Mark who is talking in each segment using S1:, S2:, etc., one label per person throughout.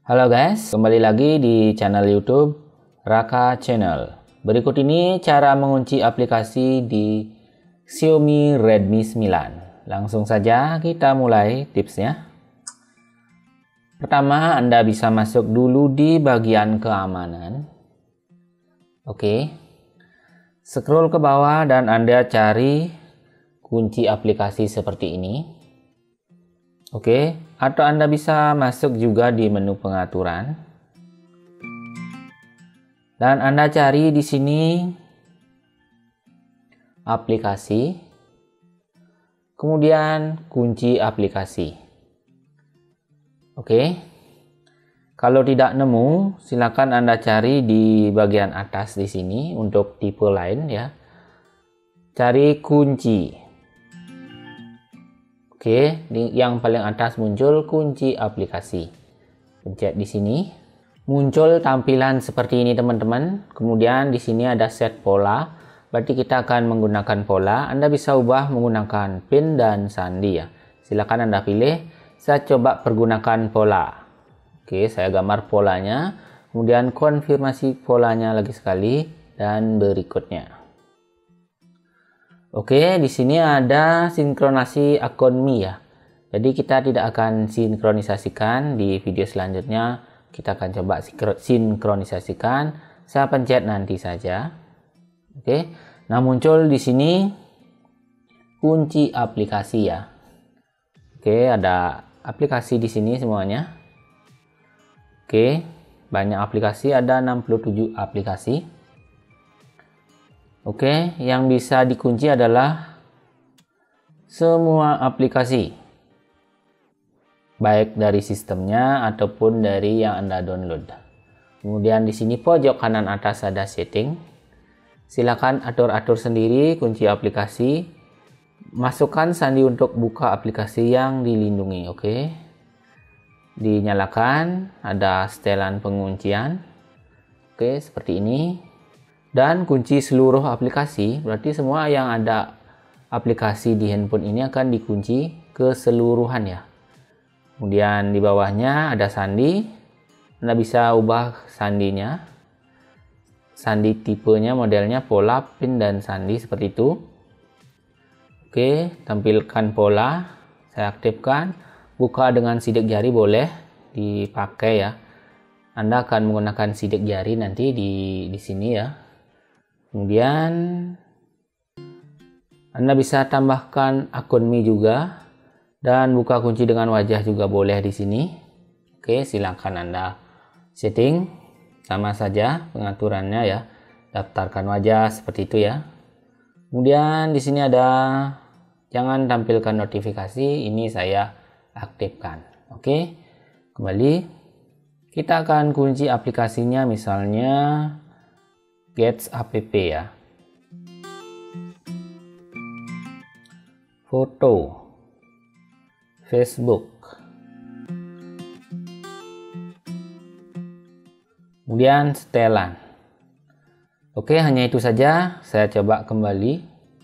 S1: Halo guys, kembali lagi di channel YouTube Raka Channel. Berikut ini cara mengunci aplikasi di Xiaomi Redmi 9. Langsung saja kita mulai tipsnya. Pertama, Anda bisa masuk dulu di bagian keamanan. Oke. Scroll ke bawah dan Anda cari kunci aplikasi seperti ini. Oke, atau Anda bisa masuk juga di menu pengaturan. Dan Anda cari di sini aplikasi. Kemudian kunci aplikasi. Oke. Kalau tidak nemu, silakan Anda cari di bagian atas di sini untuk tipe lain ya. Cari kunci. Oke, yang paling atas muncul kunci aplikasi. Pencet di sini. Muncul tampilan seperti ini teman-teman. Kemudian di sini ada set pola. Berarti kita akan menggunakan pola. Anda bisa ubah menggunakan pin dan sandi ya. Silakan Anda pilih. Saya coba pergunakan pola. Oke, saya gambar polanya. Kemudian konfirmasi polanya lagi sekali dan berikutnya. Oke, di sini ada sinkronasi akun Mi ya. Jadi kita tidak akan sinkronisasikan di video selanjutnya. Kita akan coba sinkronisasikan. Saya pencet nanti saja. Oke. Nah, muncul di sini kunci aplikasi ya. Oke, ada aplikasi di sini semuanya. Oke, banyak aplikasi, ada 67 aplikasi. Oke, yang bisa dikunci adalah semua aplikasi. Baik dari sistemnya ataupun dari yang Anda download. Kemudian di sini pojok kanan atas ada setting. Silakan atur-atur sendiri kunci aplikasi. Masukkan sandi untuk buka aplikasi yang dilindungi, oke. Dinyalakan, ada setelan penguncian. Oke, seperti ini. Dan kunci seluruh aplikasi, berarti semua yang ada aplikasi di handphone ini akan dikunci keseluruhan ya. Kemudian di bawahnya ada sandi. Anda bisa ubah sandinya. Sandi tipenya, modelnya, pola, pin, dan sandi seperti itu. Oke, tampilkan pola. Saya aktifkan. Buka dengan sidik jari boleh dipakai ya. Anda akan menggunakan sidik jari nanti di sini ya. Kemudian Anda bisa tambahkan akun Mi juga dan buka kunci dengan wajah juga boleh di sini. Oke, silakan Anda setting sama saja pengaturannya ya. Daftarkan wajah seperti itu ya. Kemudian di sini ada jangan tampilkan notifikasi, ini saya aktifkan. Oke. Kembali kita akan kunci aplikasinya misalnya Gets app ya. Foto, Facebook. Kemudian setelan. Oke, hanya itu saja. Saya coba kembali.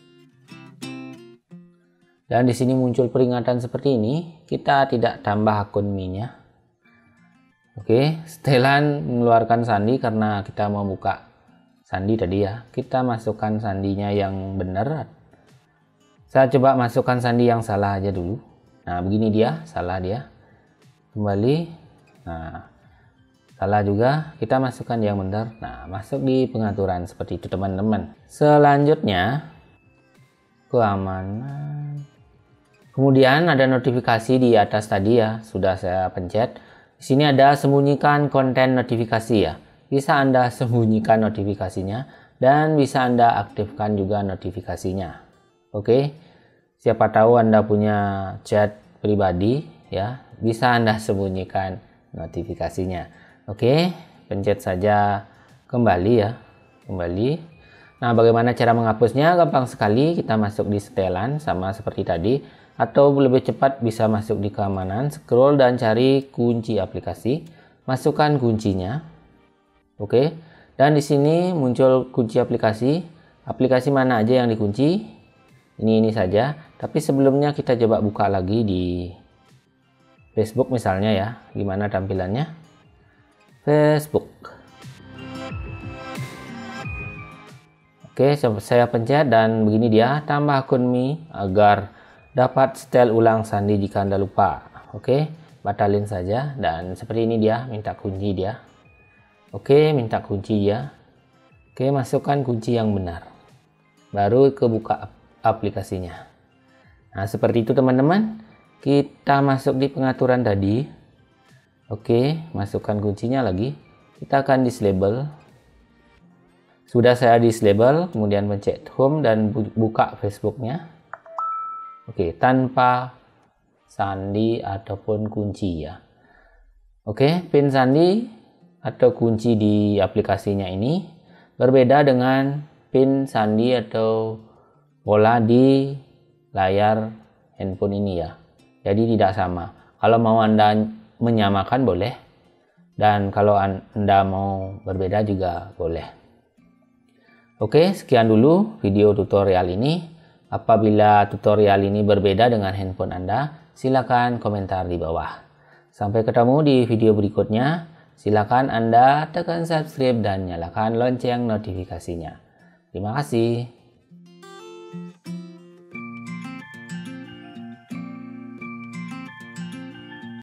S1: Dan di sini muncul peringatan seperti ini. Kita tidak tambah akun Mi-nya. Oke, setelan mengeluarkan sandi karena kita mau buka sandi tadi ya. Kita masukkan sandinya yang benar. Saya coba masukkan sandi yang salah aja dulu. Nah, begini dia, salah dia. Kembali. Nah, salah juga. Kita masukkan yang benar. Nah, masuk di pengaturan seperti itu teman-teman. Selanjutnya keamanan. Kemudian ada notifikasi di atas tadi ya, sudah saya pencet. Di sini ada sembunyikan konten notifikasi ya. Bisa Anda sembunyikan notifikasinya dan bisa Anda aktifkan juga notifikasinya. Oke. Siapa tahu Anda punya chat pribadi ya, bisa Anda sembunyikan notifikasinya. Oke, pencet saja kembali ya. Kembali. Nah, bagaimana cara menghapusnya? Gampang sekali, kita masuk di setelan sama seperti tadi. Atau lebih cepat bisa masuk di keamanan, scroll dan cari kunci aplikasi. Masukkan kuncinya. Oke, dan di sini muncul kunci aplikasi. Aplikasi mana aja yang dikunci? Ini saja. Tapi sebelumnya kita coba buka lagi di Facebook misalnya ya. Gimana tampilannya? Facebook. Oke, saya pencet dan begini dia, tambah akun Mi agar dapat setel ulang sandi jika Anda lupa. Oke, batalin saja dan seperti ini dia, minta kunci dia. Oke, minta kunci ya. Oke, masukkan kunci yang benar. Baru kebuka aplikasinya. Nah, seperti itu teman-teman. Kita masuk di pengaturan tadi. Oke, masukkan kuncinya lagi. Kita akan dislabel. Sudah saya dislabel, kemudian pencet home dan buka Facebooknya. Oke, tanpa sandi ataupun kunci ya. Oke, pin sandi atau kunci di aplikasinya ini berbeda dengan pin sandi atau pola di layar handphone ini ya. Jadi tidak sama. Kalau mau Anda menyamakan boleh, dan kalau Anda mau berbeda juga boleh. Oke, sekian dulu video tutorial ini. Apabila tutorial ini berbeda dengan handphone Anda, silakan komentar di bawah. Sampai ketemu di video berikutnya. Silakan Anda tekan subscribe dan nyalakan lonceng notifikasinya. Terima kasih.